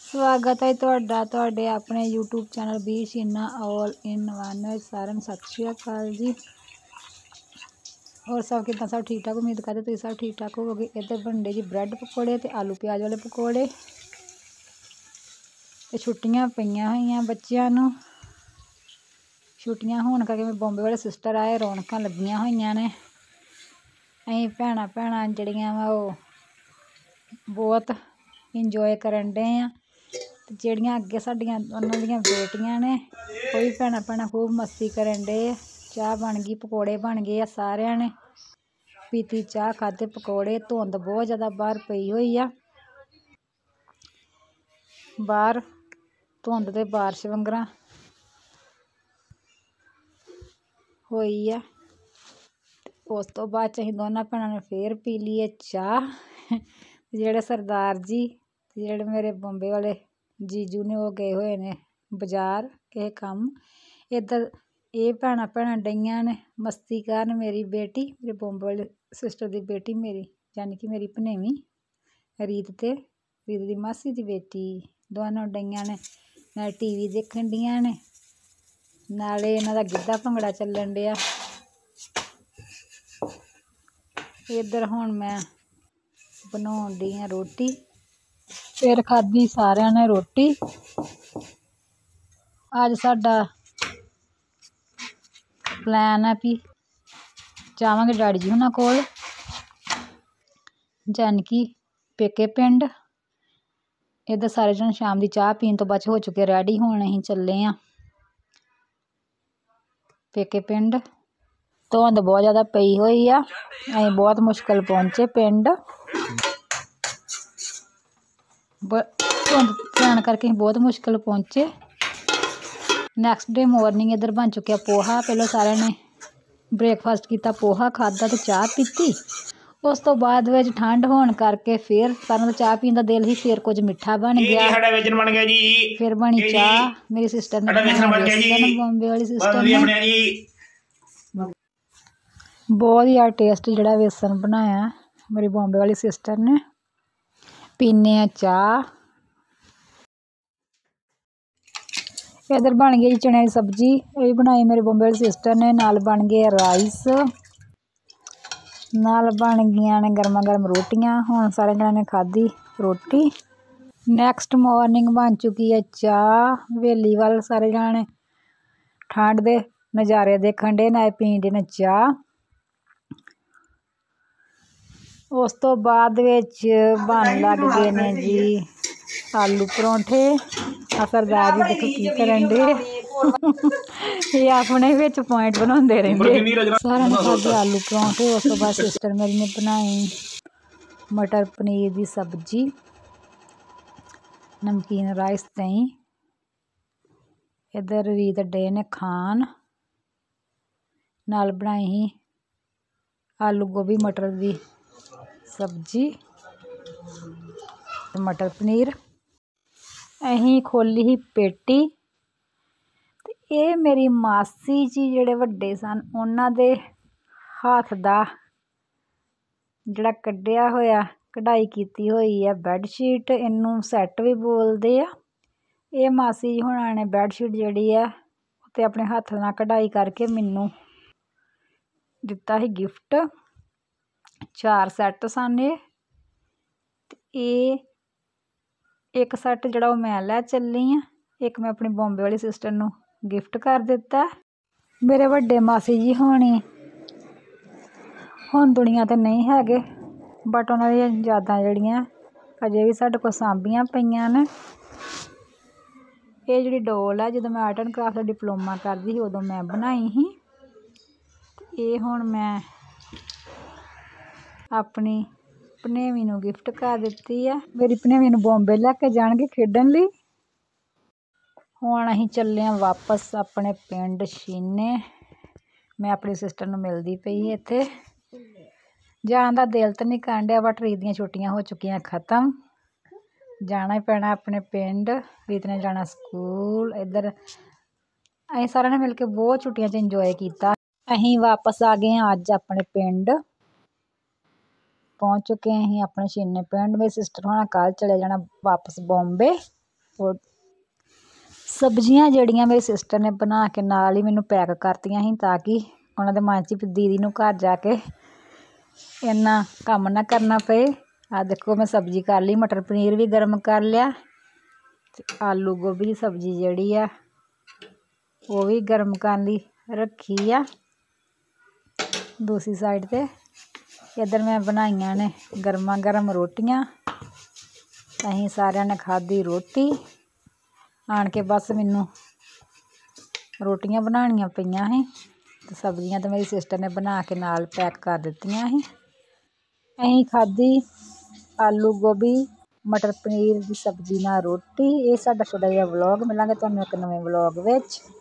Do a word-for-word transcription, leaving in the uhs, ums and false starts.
स्वागत है तुहाडा तुहाडे अपने YouTube channel B Sheena all in one में। सारिਆਂ ਨੂੰ सत श्री अकाल जी। और सब कितना सब ठीक ठाक, उम्मीद करते तुम सब ठीक ठाक होवोगे। इधर बनते जी ब्रैड पकौड़े ते आलू प्याज वाले पकौड़े। ते छुट्टियां पईयां होईयां बच्चियां नूं, छुट्टियां होने करके मेरे बॉम्बे वाले सिस्टर आए, रौनकां लगियां होईयां ने। असीं भैणां भैणां जड़ियां वा ओह बहुत इंजॉय करन डे आं। ते जेह्ड़ियां अग्गे साडियां उन्हां दियां बेटियां ने ओह भी भैणां भैणां खूब मस्ती करन डे। चाह् बन गई, पकौड़े बन गए आ, सारियां ने पीती चाह्, खाद्धे पकौड़े। धुंद बहुत ज़्यादा बाहर पई होई आ, बाहर धुंद ते बारिश वंगरा होई आ। उस तो बाद च असीं दोनों भैणां ने फिर पी ली है चाह। जेह्ड़े सरदार जी ते जेह्ड़े मेरे बॉम्बे वाले जीजू ने ओह गए हुए ने बाजार किसे कम्म। इधर एह् भैणां भैणां डईयां ने मस्ती करन। मेरी बेटी, मेरे बॉम्बे वाले सिस्टर दी बेटी, मेरी यानी कि मेरी भनेवी रीत ते रीत दी मासी दी बेटी, दोनों डईयां ने नाले टी वी दिक्खन डियां ने, नाले इन्हां दा गिद्धा भंगड़ा चलन डिया। इधर हुण मैं बनाउण डी आं रोटी। फिर खाधी सारियां ने रोटी। अज साडा प्लैन है भी जावांगे डैडी जी हुणां कोल, यानी कि पेके पिंड। इधर सारे जने शाम की चाह पीन तो बाद हो चुके रेडी। हुण असीं चले आं पेके पिंड। धुंद बहुत ज़्यादा पई हुई आ, असीं बहुत मुश्किल पहुंचे पिंड। धुंद पैण करके असीं बहुत मुश्किल पहुंचे। नैक्सट डे मॉर्निंग इधर बन चुकिया पोहा। पहले सारे ने ब्रेकफास्ट किया, पोहा खादा ते चाह पीती। उस तो बाद विच ठंड होने करके फिर सारिਆਂ ਦਾ ਚਾਹ पीन का दिल ही, फिर कुछ मिठा बन गया। फिर बनी चाह। मेरी सिस्टर ने बनाया बॉम्बे वाली सिस्टर ने बहुत ही टेस्ट जिहड़ा बेसन बनाया मेरी बॉम्बे वाली सिस्टर ने। पीने आ चाह। इधर बन गई चने की सब्जी, ये बनाई मेरी बॉम्बे वाली सिस्टर ने। नाल बन गए राइस, नाल बन गई ने गर्मा गर्म रोटियां। हुण सारे जणियां ने खाधी रोटी। नैक्सट मॉर्निंग बन चुकी है चाह। हवेली वाल सारे जने ठंड दे नज़ारे देखण डे, नाल पीण डे ने चाह। उस तो बाद विच बन लग गए ने जी आलू परौंठे। आ सरदार जी देखो की करन डे, ये अपने विच पॉइंट बनाउंदे रहिंदे। सारियां ने खाधे आलू परौंठे। उस तो बाद सिस्टर मेरी ने बनाई मटर पनीर की सब्जी, नमकीन राइस, दही। इधर रीत डे ने खान। नाल बनाई ही आलू गोभी मटर की सब्जी, मटर पनीर। अहीं खोली ही पेटी। ते ये मेरी मासी जी जिहड़े वड्डे सन, उन्हां दे हत्थ दा जिहड़ा कड्ढिया होया कढ़ाई कीती होई है बैडशीट। इनू सैट भी बोलदे आ। ये मासी जी हुणां ने बैडशीट जिहड़ी है ते अपने हत्थ नाल कढ़ाई करके मैनू दिता ही गिफ्ट। चार सैट सन ये। एक सैट जिहड़ा मैं लै चली हाँ, एक मैं अपनी बॉम्बे वाली सिस्टर नू गिफ्ट कर दिता। मेरे वड्डे मासी जी होनी हुण दुनिया ते नहीं हैगे, बट उन्हां दी यादां जिहड़ियां अजे भी साडे कोल सांभियां पईयां ने। ये जिहड़ी डोल है जदों मैं आर्ट एंड क्राफ्ट दा डिप्लोमा करदी ही उदों मैं बनाई ही। ये हुण मैं अपनी भनेवी नू गिफ्ट कर दित्ती है। मेरी भनेवी नू बॉम्बे लैके जाणगे खेडण लई। हुण असीं चले आं वापस अपने पिंड शीने। मैं अपनी सिस्टर नू मिलदी पई इत्थे। जाण दा दिल तो नहीं करन डिया, बट रीत दियां छुट्टियां हो चुकियां खत्म। जाना ही पैना अपने पिंड। रीत ने जाना स्कूल। इधर असीं सारियां ने मिल के बहुत छुट्टियां च इंजॉय किया। असीं वापस आ गए हैं अज अपने पिंड। पहुँच चुके हैं अपने शीने पिंड। मेरी सिस्टर होना कल चले जाना वापस बॉम्बे। ਉਹ ਸਬਜ਼ੀਆਂ ਜਿਹੜੀਆਂ ਮੇਰੀ ਸਿਸਟਰ ਨੇ ਬਣਾ ਕੇ ਨਾਲ ਹੀ ਮੈਨੂੰ ਪੈਕ ਕਰਤੀਆਂ ਸੀ, ਤਾਂ ਕਿ ਉਹਨਾਂ ਦੇ ਮਨ 'ਚ ਵੀ ਦੀਦੀ ਨੂੰ ਘਰ ਜਾ ਕੇ ਇੰਨਾ ਕੰਮ ਨਾ ਕਰਨਾ ਪਏ। ਆਹ ਦੇਖੋ ਮੈਂ ਸਬਜ਼ੀ ਕਰ ਲਈ, ਮਟਰ ਪਨੀਰ ਵੀ ਗਰਮ ਕਰ ਲਿਆ ਤੇ ਆਲੂ ਗੋਭੀ ਦੀ ਸਬਜ਼ੀ ਜਿਹੜੀ ਆ ਉਹ ਵੀ ਗਰਮ ਕਰਨ ਲਈ ਰੱਖੀ ਆ ਦੂਸਰੀ ਸਾਈਡ 'ਤੇ। ਇੱਧਰ ਮੈਂ ਬਣਾਈਆਂ ਨੇ ਗਰਮਾ ਗਰਮ ਰੋਟੀਆਂ। ਅਸੀਂ ਸਾਰਿਆਂ ਨੇ ਖਾਧੀ ਰੋਟੀ। ਆਣ ਕੇ ਬਸ ਮੈਨੂੰ ਰੋਟੀਆਂ ਬਣਾਉਣੀਆਂ ਪਈਆਂ ਸੀ ਤੇ ਸਬਜ਼ੀਆਂ ਤਾਂ ਮੇਰੀ ਸਿਸਟਰ ਨੇ ਬਣਾ ਕੇ ਨਾਲ ਪੈਕ ਕਰ ਦਿੱਤੀਆਂ ਸੀ। ਅਸੀਂ ਖਾਧੀ ਆਲੂ ਗੋਭੀ ਮਟਰ ਪਨੀਰ ਦੀ ਸਬਜ਼ੀ ਨਾਲ ਰੋਟੀ। ਇਹ ਸਾਡਾ ਛੋਟਾ ਜਿਹਾ ਵਲੋਗ। ਮਿਲਾਂਗੇ ਤੁਹਾਨੂੰ ਇੱਕ ਨਵੇਂ ਵਲੋਗ ਵਿੱਚ।